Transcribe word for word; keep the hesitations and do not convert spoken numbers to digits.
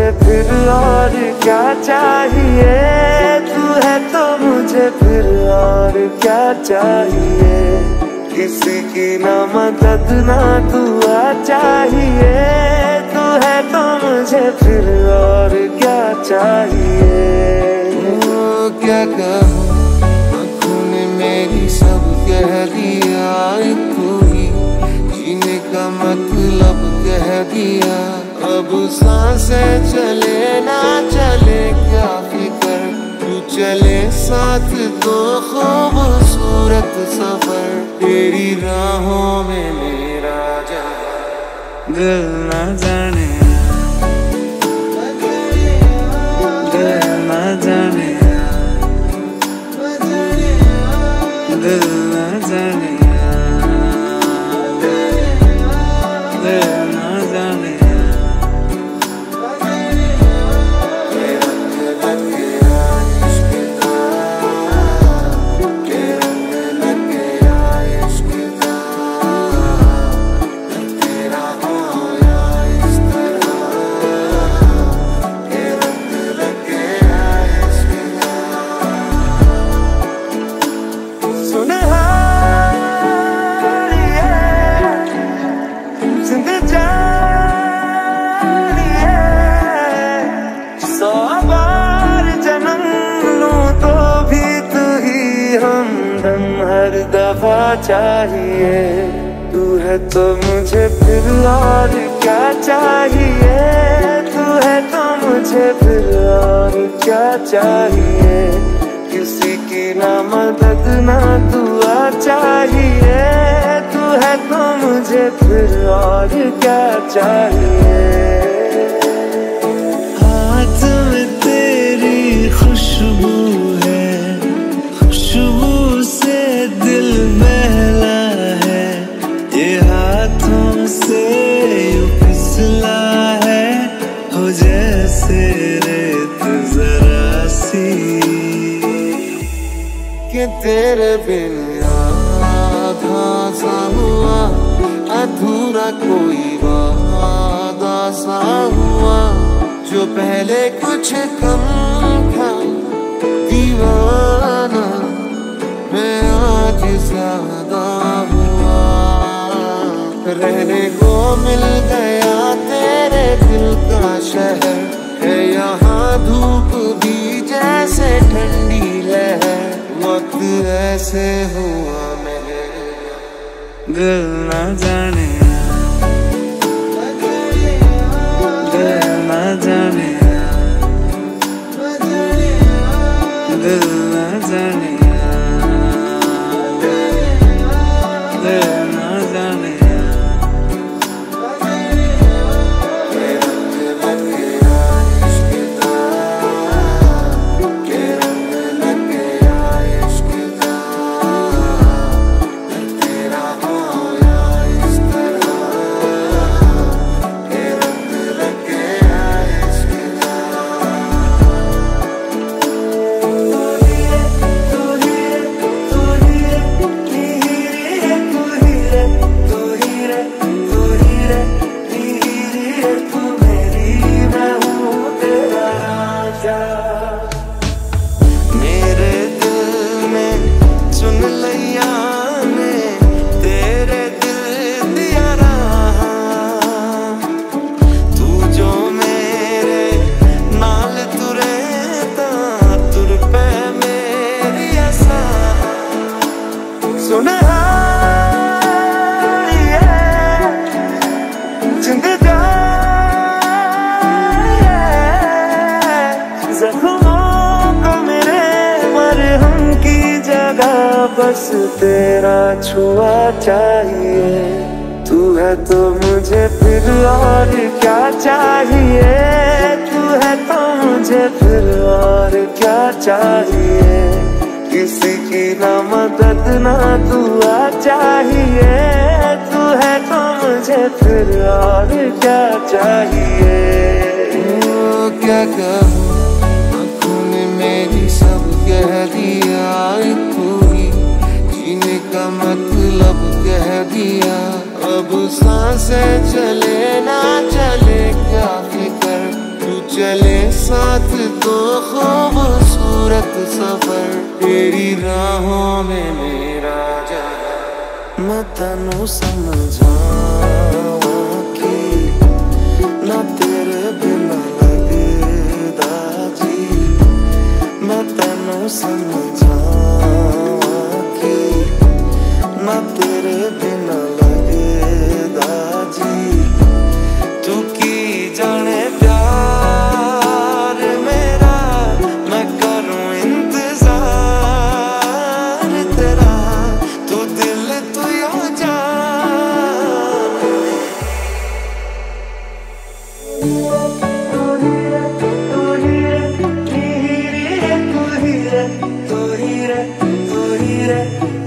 मुझे फिर और क्या चाहिए, तू है तो मुझे फिर और क्या चाहिए। किसी की ना मदद ना दुआ चाहिए, तू है तो मुझे फिर और क्या चाहिए। ओ क्या कहूँ, आँखों ने मेरी सब कह दिया, तू ही जीने का मतलब कह दिया। अब सांसें चले ना चले क्या फिक्र, तू चले साथ तो खूबसूरत सफर। तेरी राहों में मेरा जान दिल ना जाने, दिल ना जाने, दिल ना जाने, दिल ना जाने। सौ बार जन्म लूं तो भी तू ही हमदम हर दफा चाहिए। तू है तो मुझे फिर और क्या चाहिए, तू है तो मुझे फिर और क्या चाहिए। किसी की ना मदद ना दुआ चाहिए, तू है तो मुझे फिर और क्या चाहिए। हाथ में तेरी खुशबू है, खुशबू से दिल बहला है, ये हाथों से यूं फिसला है, हो जैसे रेत जरा सी कि तेरे बिन आधा सा हुआ, अधूरा कोई वादा सा हुआ। जो पहले कुछ कम था दीवाना, मैं आज ज्यादा हुआ। रहने को मिल गया तेरे दिल का शहर, है यहाँ धूप भी जैसे ठंडी लहर। वक्त ऐसे हुआ मेरे दिल ना जाने, दिल ना जाने, दिल ना जाने, दिल ना जाने। मेरे दिल में चुन लिया ने तेरे दिल दिया रहा, तू जो मेरे नाल तुरे ता तुर पे मेरी आसा। सुन जिंद बस तेरा छुआ चाहिए। तू है तो मुझे फिर और क्या चाहिए, तू है तो मुझे फिर और क्या चाहिए। किसी की ना मदद ना दुआ चाहिए, तू है तो मुझे फिर और क्या चाहिए। ओ क्या कहूँ, आँखों ने मेरी सब कह दिया, तू ही जीने का मतलब कह दिया। अब सांसें चले ना चले क्या फिक्र, तू चले साथ तो खूबसूरत सफर, तेरी राहों में मेरा जाना। मैं तेनू समझावा कि ना तेरे बिना लगदा जी, मैं तेनू समझावा कि ना तेरे बिना लगदा जी। तू की जाने प्यार मेरा, मैं करूं इंतजार तेरा, तू दिल तू या जान। तू ही रे, तू ही रे, तू ही रे, तू ही रे, तू ही रे, तू ही रे।